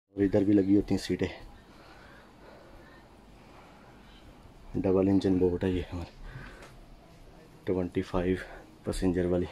और इधर भी लगी होती हैं सीटें। डबल इंजन बोट है ये हमारी 25 पैसेंजर वाली।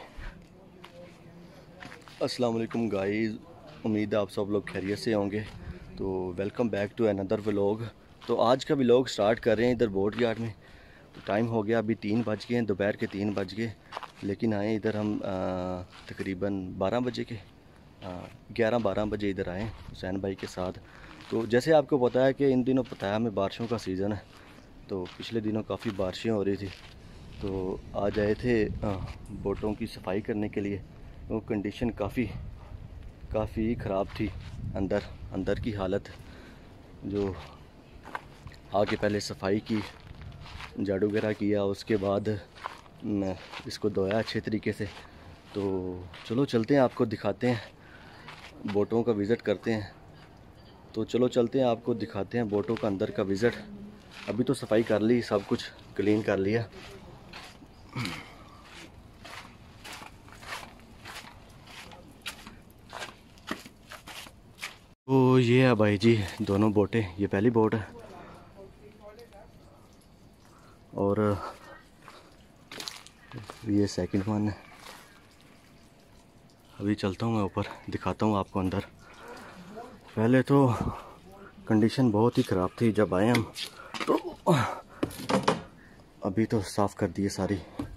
अस्सलाम वालेकुम गाइस, उम्मीद है आप सब लोग खैरियत से होंगे। तो welcome back to another vlog. तो आज का व्लॉग स्टार्ट कर रहे हैं इधर बोट यार्ड में। तो टाइम हो गया, अभी 3 बज गए हैं, दोपहर के 3 बज गए, लेकिन आए इधर हम तकरीबन 12 बजे के 11-12 बजे इधर आए हुसैन भाई के साथ। तो जैसे आपको पता है कि इन दिनों पता है हमें बारिशों का सीज़न है, तो पिछले दिनों काफ़ी बारिशें हो रही थी। तो आज आए थे बोटों की सफाई करने के लिए। वो कंडीशन काफ़ी ख़राब थी, अंदर की हालत। जो आके पहले सफाई की, झाड़ू वगैरह किया, उसके बाद इसको धोया अच्छे तरीके से। तो चलो चलते हैं, आपको दिखाते हैं, बोटों का विज़िट करते हैं। तो चलो चलते हैं, आपको दिखाते हैं बोटों का अंदर का विज़िट। अभी तो सफाई कर ली, सब कुछ क्लीन कर लिया। तो ये है भाई जी दोनों बोटें। ये पहली बोट है और ये सेकंड वन है। अभी चलता हूँ मैं ऊपर, दिखाता हूँ आपको अंदर। पहले तो कंडीशन बहुत ही ख़राब थी जब आए हम, तो अभी तो साफ़ कर दिए सारी।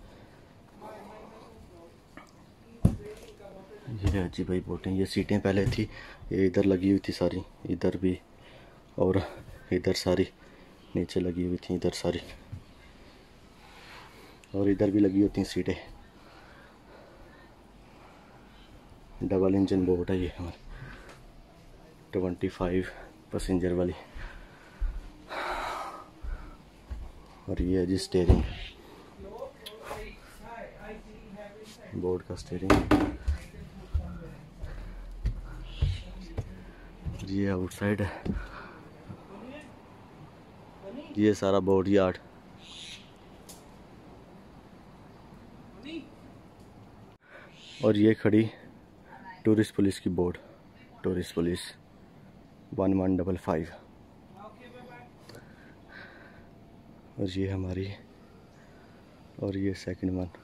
ये है जी भाई बोटें। ये सीटें पहले थी, ये इधर लगी हुई थी सारी, इधर भी और इधर सारी नीचे लगी हुई थी, इधर सारी, और इधर भी लगी होती हैं सीटें। डबल इंजन बोट है ये हमारी 25 पैसेंजर वाली। और ये है जी स्टीयरिंग, बोट का स्टीयरिंग। ये आउटसाइड है, ये सारा बोट यार्ड। और ये खड़ी टूरिस्ट पुलिस की बोट, टूरिस्ट पुलिस 1155। और ये हमारी, और ये सेकंड वन।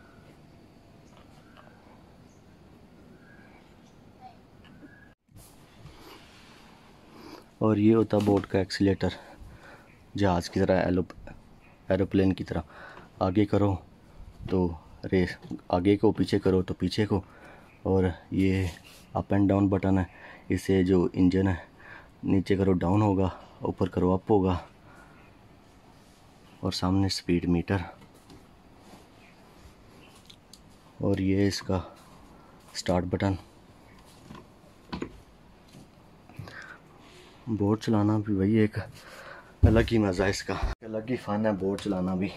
और ये होता बोट का एक्सीलेटर, जहाज़ की तरह, एरोप्लेन की तरह। आगे करो तो रेस, आगे को, पीछे करो तो पीछे को। और ये अप एंड डाउन बटन है, इससे जो इंजन है नीचे करो डाउन होगा, ऊपर करो अप होगा। और सामने स्पीड मीटर। और ये इसका स्टार्ट बटन। बोट चलाना भी वही एक अलग ही मज़ा है, इसका अलग ही फ़न है बोट चलाना भी।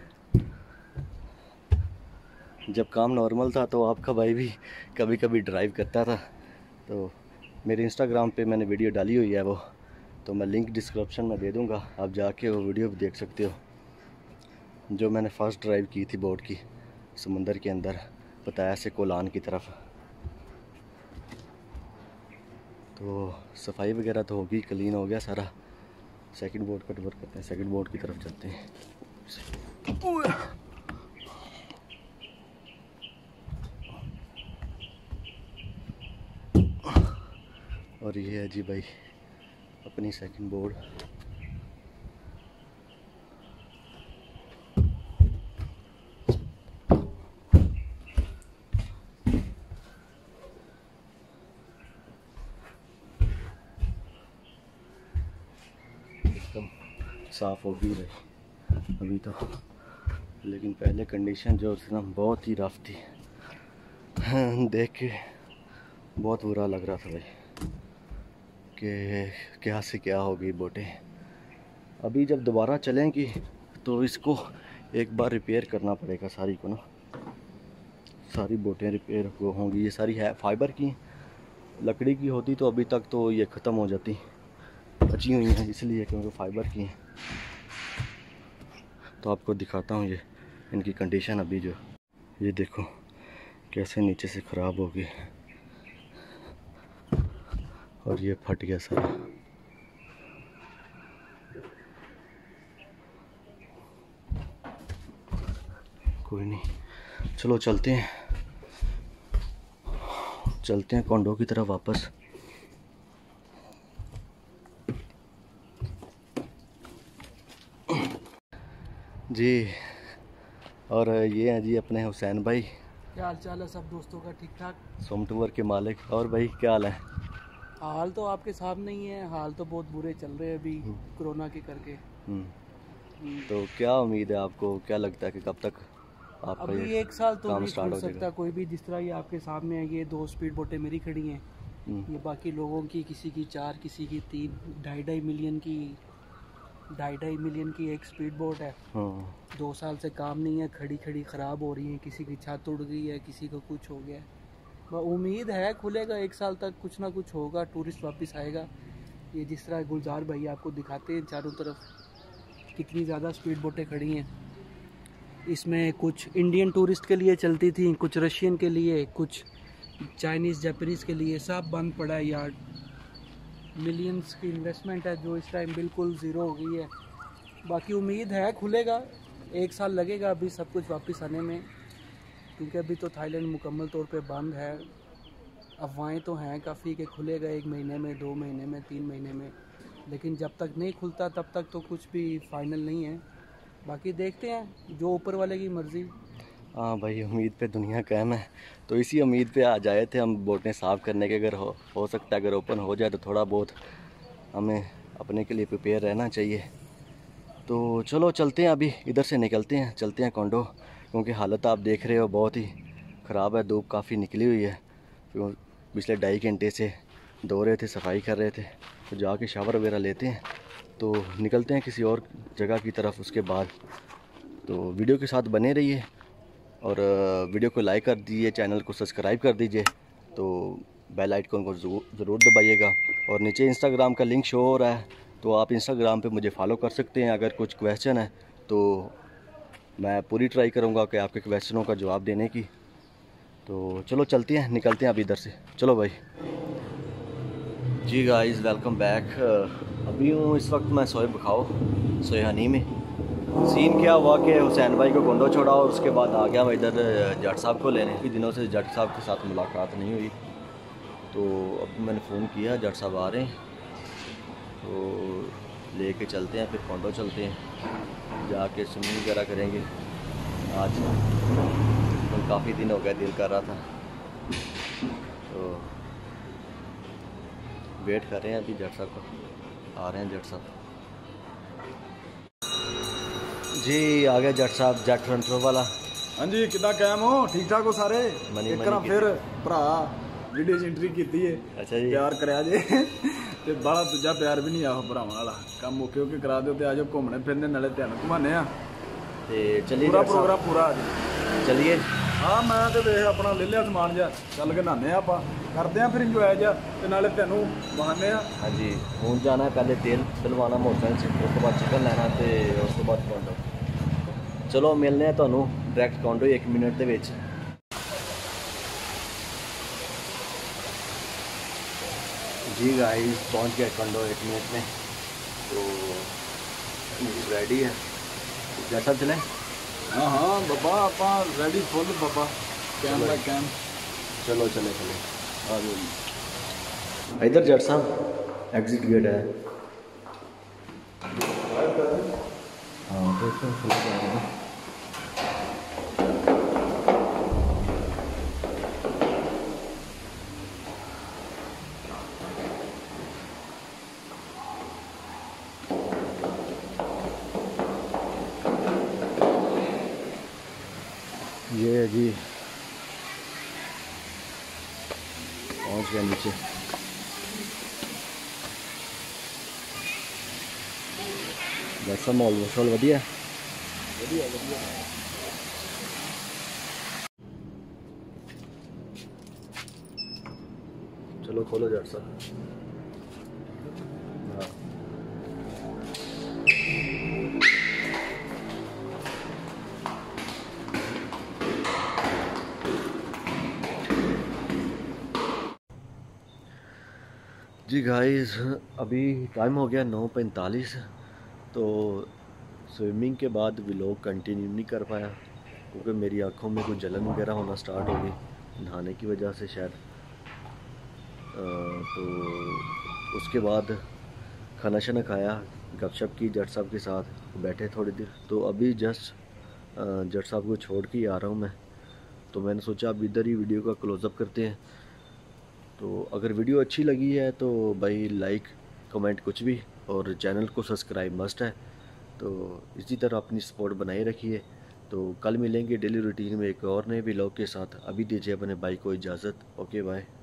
जब काम नॉर्मल था तो आपका भाई भी कभी कभी ड्राइव करता था। तो मेरे इंस्टाग्राम पे मैंने वीडियो डाली हुई है वो, तो मैं लिंक डिस्क्रिप्शन में दे दूँगा, आप जाके वो वीडियो भी देख सकते हो। जो मैंने फ़र्स्ट ड्राइव की थी बोट की समुंदर के अंदर, पताया से कोलान की तरफ। तो सफाई वगैरह तो होगी, क्लीन हो गया सारा। सेकंड बोट का टूर करते हैं, सेकंड बोट की तरफ चलते हैं। और ये है जी भाई अपनी सेकंड बोट। एकदम साफ़ हो गई भाई अभी तो, लेकिन पहले कंडीशन जो थी ना बहुत ही रफ थी। देख के बहुत बुरा लग रहा था भाई कि क्या से क्या हो गई बोटें। अभी जब दोबारा चलेंगी तो इसको एक बार रिपेयर करना पड़ेगा सारी को ना, सारी बोटें रिपेयर होंगी। ये सारी है फाइबर की, लकड़ी की होती तो अभी तक तो ये ख़त्म हो जाती, बची हुई हैं इसलिए क्योंकि फाइबर की हैं। तो आपको दिखाता हूँ ये इनकी कंडीशन अभी जो, ये देखो कैसे नीचे से ख़राब हो गई, और ये फट गया सारा। कोई नहीं, चलो चलते हैं कॉन्डो की तरफ वापस। जी, और ये हैं जी अपने हुसैन भाई। क्या हाल चाल है सब दोस्तों का? ठीक ठाक। सोमटूवर के मालिक। और भाई क्या हाल है? हाल तो आपके सामने ही है, हाल तो बहुत बुरे चल रहे हैं अभी कोरोना के करके। तो क्या उम्मीद है आपको, क्या लगता है कि कब तक आपका अभी ये 1 साल तो काम नहीं स्टार्ट खुल हो सकता जाएगा? कोई भी। जिस तरह ये आपके सामने है, ये 2 स्पीड बोटें मेरी खड़ी हैं, ये बाकी लोगों की, किसी की 4, किसी की 3, 2.5 मिलियन की एक स्पीड बोट है। 2 साल से काम नहीं है, खड़ी खड़ी ख़राब हो रही है, किसी की छत उड़ गई है, किसी को कुछ हो गया है। उम्मीद है खुलेगा 1 साल तक, कुछ ना कुछ होगा, टूरिस्ट वापस आएगा। ये जिस तरह गुलजार भाई आपको दिखाते हैं चारों तरफ कितनी ज़्यादा स्पीड बोटें खड़ी हैं। इसमें कुछ इंडियन टूरिस्ट के लिए चलती थी, कुछ रशियन के लिए, कुछ चाइनीज़ जापानीज़ के लिए। सब बंद पड़ा है यार। मिलियंस की इन्वेस्टमेंट है जो इस टाइम बिल्कुल ज़ीरो हो गई है। बाकी उम्मीद है खुलेगा, 1 साल लगेगा अभी सब कुछ वापस आने में, क्योंकि अभी तो थाईलैंड मुकम्मल तौर पे बंद है। अफवाहें तो हैं काफ़ी कि खुलेगा 1 महीने में, 2 महीने में, 3 महीने में, लेकिन जब तक नहीं खुलता तब तक तो कुछ भी फाइनल नहीं है। बाकी देखते हैं, जो ऊपर वाले की मर्ज़ी। हाँ भाई, उम्मीद पे दुनिया कायम है, तो इसी उम्मीद पे आ जाए थे हम बोटें साफ़ करने के। अगर हो सकता है, अगर ओपन हो जाए तो थोड़ा बहुत हमें अपने के लिए प्रिपेयर रहना चाहिए। तो चलो चलते हैं, अभी इधर से निकलते हैं, चलते हैं कॉन्डो, क्योंकि हालत आप देख रहे हो बहुत ही ख़राब है। धूप काफ़ी निकली हुई है, पिछले 2.5 घंटे से धो रहे थे, सफाई कर रहे थे, तो जाके शावर वगैरह लेते हैं, तो निकलते हैं किसी और जगह की तरफ उसके बाद। तो वीडियो के साथ बने रहिए और वीडियो को लाइक कर दीजिए, चैनल को सब्सक्राइब कर दीजिए, तो बेल आइकन को ज़रूर दबाइएगा। और नीचे इंस्टाग्राम का लिंक शो हो रहा है, तो आप इंस्टाग्राम पे मुझे फॉलो कर सकते हैं। अगर कुछ क्वेश्चन है तो मैं पूरी ट्राई करूँगा कि आपके क्वेश्चनों का जवाब देने की। तो चलो चलते हैं, निकलते हैं अभी इधर से। चलो भाई। जी गाइस, वेलकम बैक। अभी हूँ इस वक्त मैं सोए बखाओ सोहानी में। सीन क्या हुआ कि हुसैन भाई को कॉन्डो छोड़ा और उसके बाद आ गया मैं इधर जट साहब को लेने। काफ़ी दिनों से जट साहब के साथ मुलाकात नहीं हुई, तो अब मैंने फ़ोन किया, जट साहब आ रहे हैं, तो लेके चलते हैं, फिर कॉन्डो चलते हैं, जाके स्विमिंग वगैरह करेंगे। आज तो काफ़ी दिन हो गया, दिल कर रहा था, तो वेट कर रहे हैं अभी जट साहब का। आ रहे हैं जट साहब जी, आ गया जट साहब, जट फ्रंट रो वाला। हाँ जी, कितना कायम हो? ठीक ठाक हो सारे? मनी एक फिर भरा वीडियो च एंट्री की है। अच्छा जी, प्यार कराया जे ते बड़ा दूजा प्यार भी नहीं आहो भरावां वाला काम मुके होके करा दिओ ते आजो घूमने फिरने नाले ध्यान घुमाने आ ते चलिए पूरा जट साहब, प्रोग्राम पूरा आ जी। चलिए। हाँ, मैं ते वेख अपना ले लिया समान जा, चल के नहाने आपां, करते हैं फिर इंजॉय जा ते नाले तेनू बहाने आ। हाँ जी, हूँ जाना है, पहले तेल डलवाना मोटरसाइकिल से, उसके बाद चिकन लेना, तो उसके बाद कॉन्डो। चलो मिलने हैं तुहानू डायरैक्ट कॉन्डो 1 मिनट के विच। जी गाइस, पहुँच गया कॉन्डो 1 मिनट में, तो रेडी है जैसा चले। हाँ हाँ बाबा, आपां रेडी फुल बाबा, कैम बाय कैम। चलो चले चले, आ जाओ इधर जट साहब, एग्जिट गेट है। हाँ तो ये है जी, पहुँच गया नीचे। वैसा माहौल वशौल वधिया। चलो खोलो जट साहब। हाँ, जी गाइस, अभी टाइम हो गया 9:45, तो स्विमिंग के बाद व्लॉग कंटिन्यू नहीं कर पाया, क्योंकि मेरी आँखों में कुछ जलन वगैरह होना स्टार्ट हो गई नहाने की वजह से शायद। तो उसके बाद खाना शाना खाया, गपशप की जट साहब के साथ, बैठे थोड़ी देर। तो अभी जस्ट जट साहब को छोड़ के आ रहा हूँ मैं। तो मैंने सोचा अब इधर ही वीडियो का क्लोज़अप करते हैं। तो अगर वीडियो अच्छी लगी है तो भाई लाइक कमेंट कुछ भी, और चैनल को सब्सक्राइब मस्ट है। तो इसी तरह अपनी सपोर्ट बनाए रखिए। तो कल मिलेंगे डेली रूटीन में एक और नए व्लॉग के साथ। अभी दीजिए अपने भाई को इजाज़त। Okay bye.